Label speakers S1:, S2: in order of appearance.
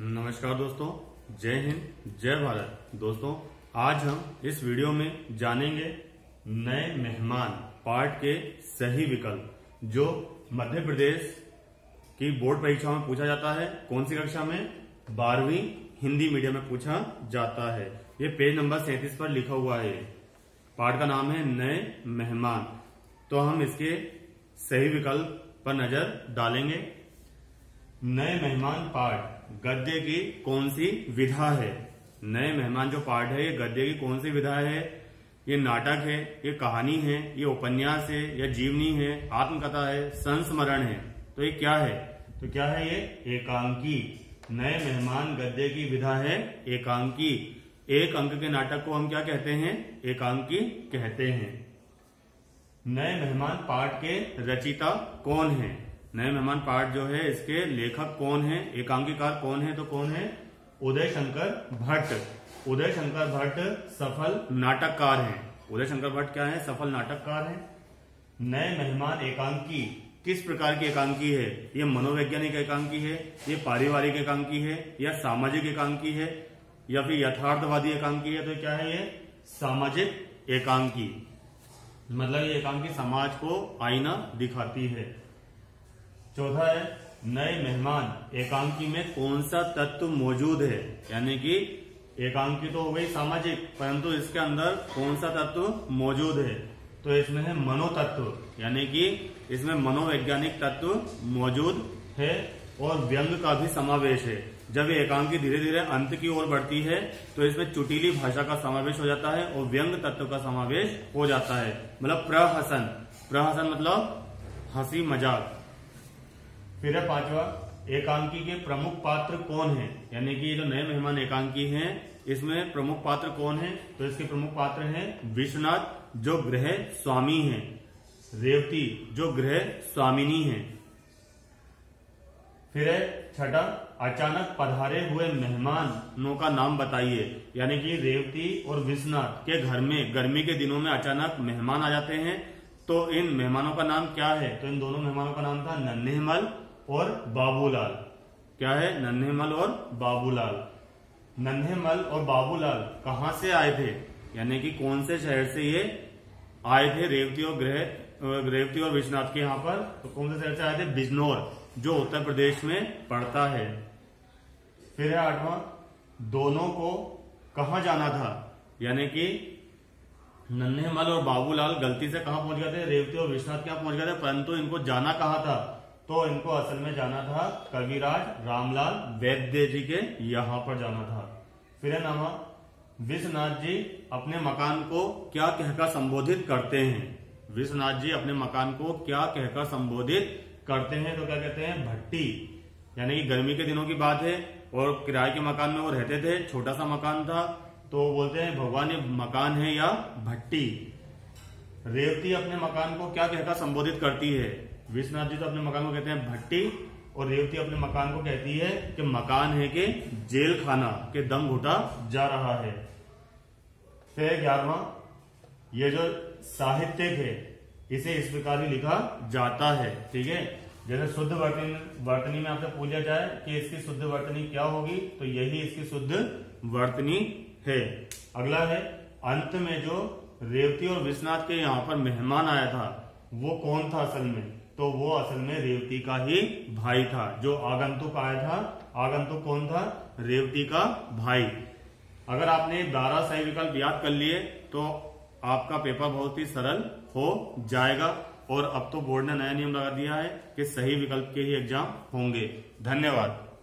S1: नमस्कार दोस्तों, जय हिंद जय भारत। दोस्तों, आज हम इस वीडियो में जानेंगे नए मेहमान पार्ट के सही विकल्प जो मध्य प्रदेश की बोर्ड परीक्षाओं में पूछा जाता है। कौन सी कक्षा में? 12वीं हिंदी मीडियम में पूछा जाता है। ये पेज नंबर 37 पर लिखा हुआ है। पार्ट का नाम है नए मेहमान। तो हम इसके सही विकल्प पर नजर डालेंगे। नए मेहमान पार्ट गद्य की कौन सी विधा है? नए मेहमान जो पार्ट है ये गद्य की कौन सी विधा है? ये नाटक है, ये कहानी है, ये उपन्यास है, या जीवनी है, आत्मकथा है, संस्मरण है? तो ये क्या है? तो क्या है ये? एकांकी। नए मेहमान गद्य की विधा है एकांकी। एक अंक के नाटक को हम क्या कहते हैं? एकांकी कहते हैं। नए मेहमान पार्ट के रचयिता कौन है? नए मेहमान पार्ट जो है इसके लेखक कौन है? एकांकीकार कौन है? तो कौन है? उदय शंकर भट्ट। उदय शंकर भट्ट सफल नाटककार हैं। उदय शंकर भट्ट क्या है? सफल नाटककार हैं। नए मेहमान एकांकी किस प्रकार की एकांकी है? ये मनोवैज्ञानिक एकांकी है, ये पारिवारिक एकांकी है, या सामाजिक एकांकी है, या फिर यथार्थवादी एकांकी है? तो क्या है ये? सामाजिक एकांकी। मतलब ये एकांकी समाज को आईना दिखाती है। चौथा है नए मेहमान एकांकी में कौन सा तत्व मौजूद है? यानी कि एकांकी तो हो गई सामाजिक, परंतु इसके अंदर कौन सा तत्व मौजूद है? तो इसमें है मनोतत्व, यानी कि इसमें मनोवैज्ञानिक तत्व मौजूद है और व्यंग का भी समावेश है। जब ये एकांकी धीरे धीरे अंत की ओर बढ़ती है तो इसमें चुटीली भाषा का समावेश हो जाता है और व्यंग तत्व का समावेश हो जाता है। मतलब प्रहसन। प्रहसन मतलब हंसी मजाक। फिर है पांचवा, एकांकी के प्रमुख पात्र कौन है? यानी कि ये जो नए मेहमान एकांकी हैं इसमें प्रमुख पात्र कौन है? तो इसके प्रमुख पात्र हैं विश्वनाथ जो गृह स्वामी हैं, रेवती जो गृह स्वामिनी हैं। फिर है छठा, अचानक पधारे हुए मेहमानों का नाम बताइए। यानी कि रेवती और विश्वनाथ के घर में गर्मी के दिनों में अचानक मेहमान आ जाते हैं, तो इन मेहमानों का नाम क्या है? तो इन दोनों मेहमानों का नाम था नन्हेमल और बाबूलाल। क्या है? नन्हेमल और बाबूलाल। नन्हेमल और बाबूलाल कहां से आए थे? यानी कि कौन से शहर से ये आए थे? रेवती और विश्वनाथ के यहाँ पर। तो कौन से शहर से आए थे? बिजनौर, जो उत्तर प्रदेश में पड़ता है। फिर है आठवां, दोनों को कहां जाना था? यानी कि नन्हेमल और बाबूलाल गलती से कहां पहुंच गए थे? रेवती और विश्वनाथ के यहाँ पहुंच गए थे, परंतु इनको जाना कहां था? तो इनको असल में जाना था कविराज रामलाल वैद्य जी के यहाँ पर जाना था। फिर है नामा, विश्वनाथ जी अपने मकान को क्या कहकर संबोधित करते हैं? विश्वनाथ जी अपने मकान को क्या कहकर संबोधित करते हैं? तो क्या कहते हैं? भट्टी। यानी कि गर्मी के दिनों की बात है और किराए के मकान में वो रहते थे, छोटा सा मकान था, तो बोलते हैं भगवान ये मकान है या भट्टी। रेवती अपने मकान को क्या कहकर संबोधित करती है? विश्वनाथ जी तो अपने मकान को कहते हैं भट्टी और रेवती अपने मकान को कहती है कि मकान है कि जेल खाना के दम घुटा जा रहा है। फिर 11वां, ये जो साहित्यिक है इसे इस प्रकार ही लिखा जाता है। ठीक है, जैसे शुद्ध वर्तनी में आपसे पूछा जाए कि इसकी शुद्ध वर्तनी क्या होगी, तो यही इसकी शुद्ध वर्तनी है। अगला है, अंत में जो रेवती और विश्वनाथ के यहाँ पर मेहमान आया था वो कौन था असल में? तो वो असल में रेवती का ही भाई था। जो आगंतुक आया था, आगंतुक कौन था? रेवती का भाई। अगर आपने 12 सही विकल्प याद कर लिए तो आपका पेपर बहुत ही सरल हो जाएगा। और अब तो बोर्ड ने नया नियम लगा दिया है कि सही विकल्प के ही एग्जाम होंगे। धन्यवाद।